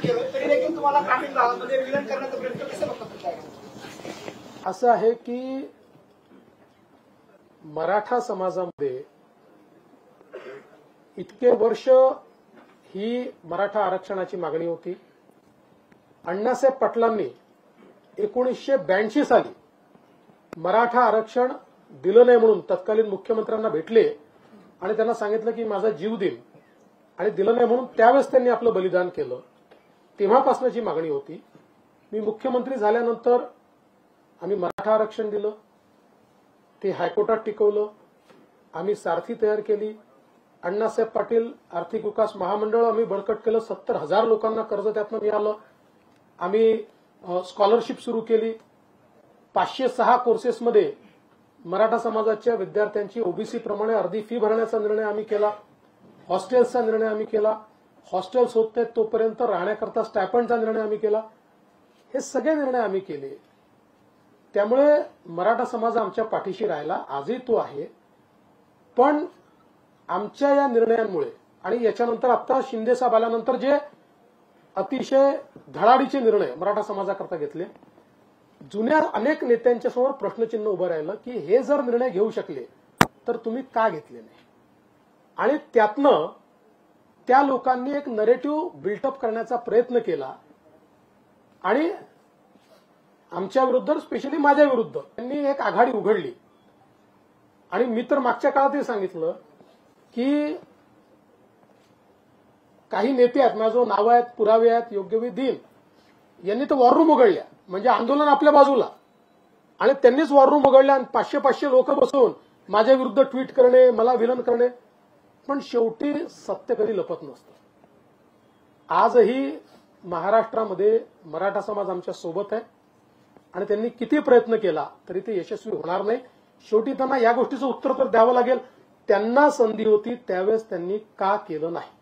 केलं तरी देखील तुम्हाला ग्रामीण भागामध्ये विलीन करण्याचा प्रयत्न कसा बघता? असं आहे की मराठा समाजामध्ये इतके वर्ष ही मराठा आरक्षणाची मागणी होती. अण्णासाहेब पाटलांनी 1982 साली मराठा आरक्षण दिलं नाही म्हणून तत्कालीन मुख्यमंत्र्यांना भेटले आणि त्यांना सांगितलं की माझा जीव देईन, आणि दिलं नाही म्हणून त्यावेळेस त्यांनी आपलं बलिदान केलं. तेव्हापासूनची मागणी होती. मी मुख्यमंत्री झाल्यानंतर आम्ही मराठा आरक्षण दिलं, ते हायकोर्टात टिकवलं. आम्ही सारथी तयार केली. अण्णासाहेब पाटील आर्थिक विकास महामंडळ आम्ही बळकट केलं. 70,000 लोकांना कर्ज त्यातनं मिळालं. आम्ही स्कॉलरशिप सुरू केली. 506 कोर्सेसमध्ये मराठा समाजाच्या विद्यार्थ्यांची ओबीसी प्रमाणे अर्धी फी भरण्याचा निर्णय आम्ही केला. हॉस्टेल्सचा निर्णय आम्ही केला. हॉस्टेल्स होत नाहीत तोपर्यंत राहण्याकरता स्टायपंडचा निर्णय आम्ही केला. हे सगळे निर्णय आम्ही केले. त्यामुळे मराठा समाज आमच्या पाठीशी राहिला, आजही तो आहे. पण आमच्या या निर्णयांमुळे आणि याच्यानंतर आता शिंदेसाहेब आल्यानंतर जे अतिशय धडाडीचे निर्णय मराठा समाजाकरता घेतले, जुन्या अनेक नेत्यांच्या समोर प्रश्नचिन्ह उभं राहिलं की हे जर निर्णय घेऊ शकले तर तुम्ही का घेतले नाही. आणि त्यातनं त्या लोकांनी एक नरेटिव्ह बिल्टअप करण्याचा प्रयत्न केला आणि आमच्या विरुद्ध, स्पेशली माझ्या विरुद्ध त्यांनी एक आघाडी उघडली. आणि मी तर मागच्या काळातही सांगितलं की काही नेते आहेत, माझं नाव आहेत, पुरावे आहेत, योग्य देईन, यांनी तर वॉर रूम उघडल्या, म्हणजे आंदोलन आपल्या बाजूला, आणि त्यांनीच वॉर रूम उघडल्या आणि 500-500 लोक बसून माझ्या विरुद्ध ट्विट करणे, मला विलन करणे. पण शेवटी सत्य कधी लपत नसतं. आजही महाराष्ट्रामध्ये मराठा समाज आमच्या सोबत आहे आणि त्यांनी किती प्रयत्न केला तरी ते यशस्वी होणार नाही. शेवटी त्यांना या गोष्टीचं उत्तर तर द्यावं लागेल. त्यांना संधी होती त्यावेळेस त्यांनी का केलं नाही.